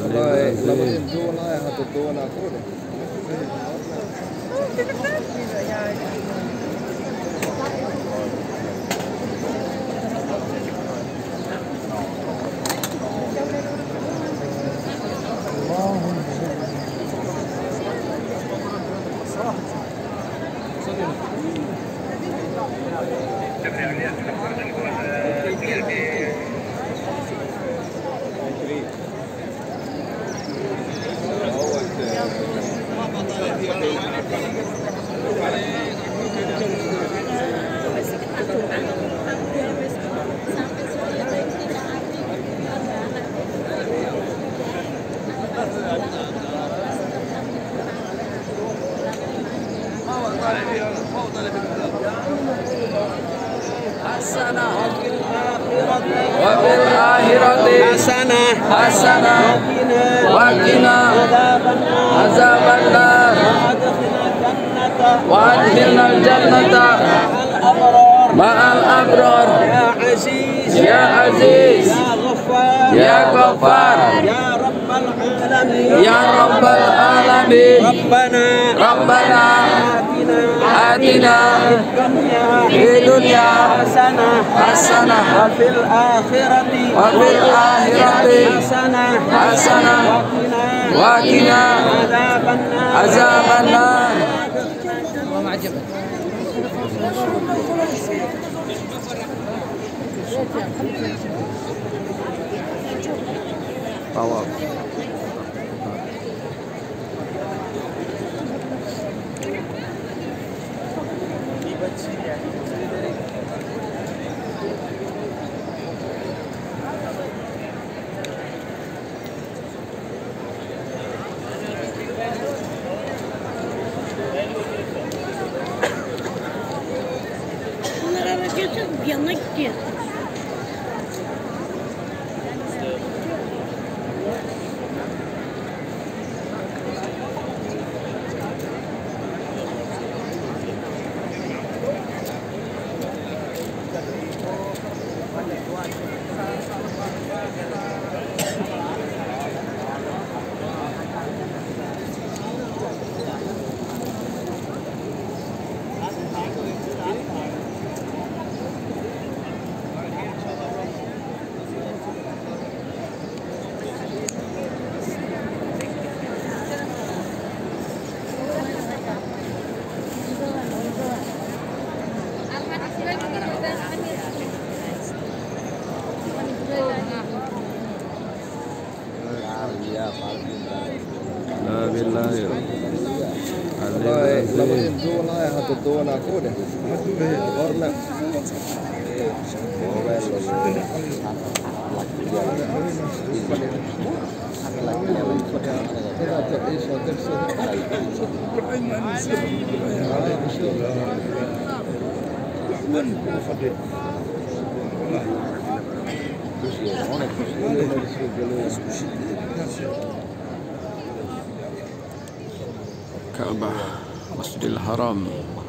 Wafil akhirati hasanah wa qina azabannar wa adkhilnal jannata ma'al abrar ya aziz ya ghaffar ya rabbal alamin rabbana atina fid dunya hasanah wa fil akhirati hasanah wa qina azabannar. Power. Ka'bah, Masjidil Haram,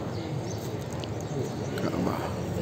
Ka'bah.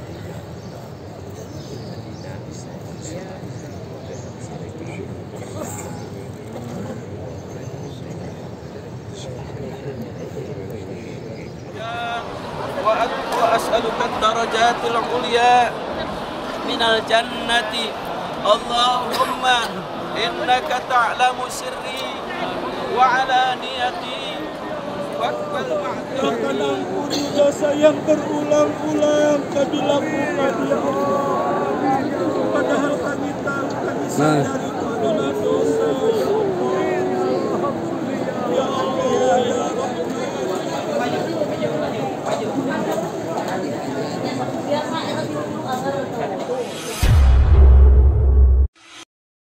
وأسألك الدرجات العليا من الجنة اللهم إنك تعلم سري وعلانيتي واقبل معذرتي. Ampuni dosa yang berulang-ulang kami lakukan ya Allah. Padahal kami tahu kami sadar itu adalah dosa.